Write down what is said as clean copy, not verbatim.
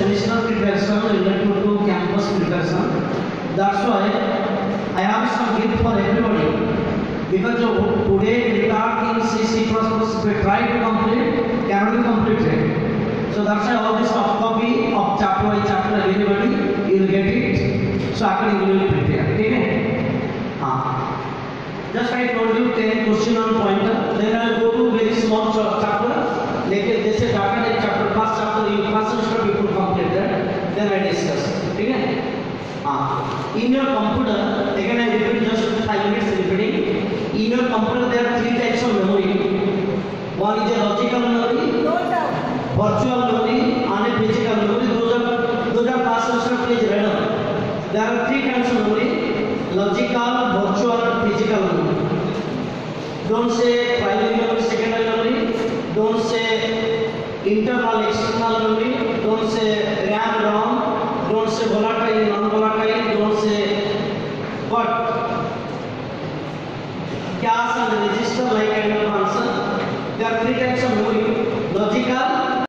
semester preparation related to campus preparation. That's why I have some gift for everybody. Because today entire in C++ we try to complete, cannot be completed. So that's why all this soft copy of chapter by chapter everybody you will get it. So accordingly you will prepare. Okay? Just I told you 10 question on pointer. Then I will go to very small chapter. Like this is data type chapter, first chapter you first semester people complete that. Then I discuss. Okay? In your computer, again I repeat just 5 minutes repeating. In your computer there are 3 types of memory. One is a logical memory, virtual memory, and a physical memory. Those are past semester please read up. There are 3 kinds of memory: logical, virtual, and physical memory. Don't say primary memory, secondary memory. Don't say internal, external memory. Don't say RAM, ROM. Don't say volatile, non-volatile. Don't say what? Cache and register.